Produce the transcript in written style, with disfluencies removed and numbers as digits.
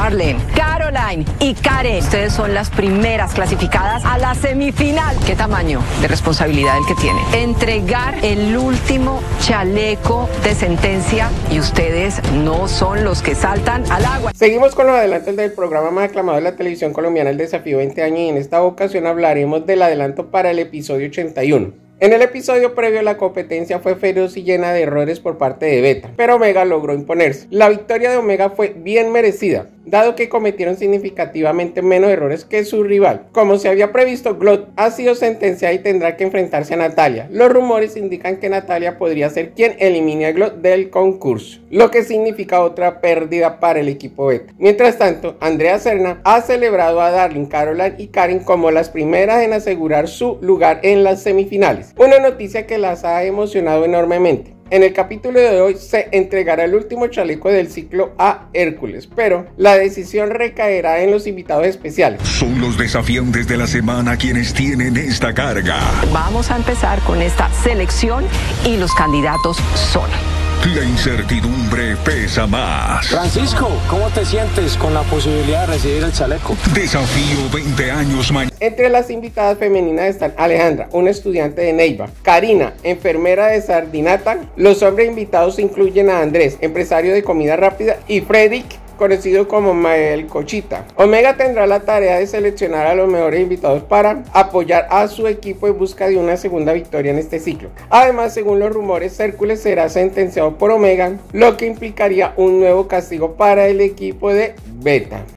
Marlene, Caroline y Karen, ustedes son las primeras clasificadas a la semifinal. ¿Qué tamaño de responsabilidad el que tiene? Entregar el último chaleco de sentencia y ustedes no son los que saltan al agua. Seguimos con los adelantos del programa más aclamado de la televisión colombiana, El Desafío 20 años, y en esta ocasión hablaremos del adelanto para el episodio 81. En el episodio previo la competencia fue feroz y llena de errores por parte de Beta, pero Omega logró imponerse. La victoria de Omega fue bien merecida, dado que cometieron significativamente menos errores que su rival. Como se había previsto, Glot ha sido sentenciada y tendrá que enfrentarse a Natalia. Los rumores indican que Natalia podría ser quien elimine a Glot del concurso, lo que significa otra pérdida para el equipo Beta. Mientras tanto, Andrea Serna ha celebrado a Darling, Caroline y Karen como las primeras en asegurar su lugar en las semifinales. Una noticia que las ha emocionado enormemente. En el capítulo de hoy se entregará el último chaleco del ciclo a Hércules, pero la decisión recaerá en los invitados especiales. Son los desafiantes de la semana quienes tienen esta carga. Vamos a empezar con esta selección y los candidatos son... La incertidumbre pesa más. Francisco, ¿cómo te sientes con la posibilidad de recibir el chaleco? Desafío 20 años mañana. Entre las invitadas femeninas están Alejandra, una estudiante de Neiva, Karina, enfermera de Sardinata. Los hombres invitados incluyen a Andrés, empresario de comida rápida, y Fredrik, conocido como Mael Cochita. Omega tendrá la tarea de seleccionar a los mejores invitados para apoyar a su equipo en busca de una segunda victoria en este ciclo. Además, según los rumores, Hércules será sentenciado por Omega, lo que implicaría un nuevo castigo para el equipo de Beta.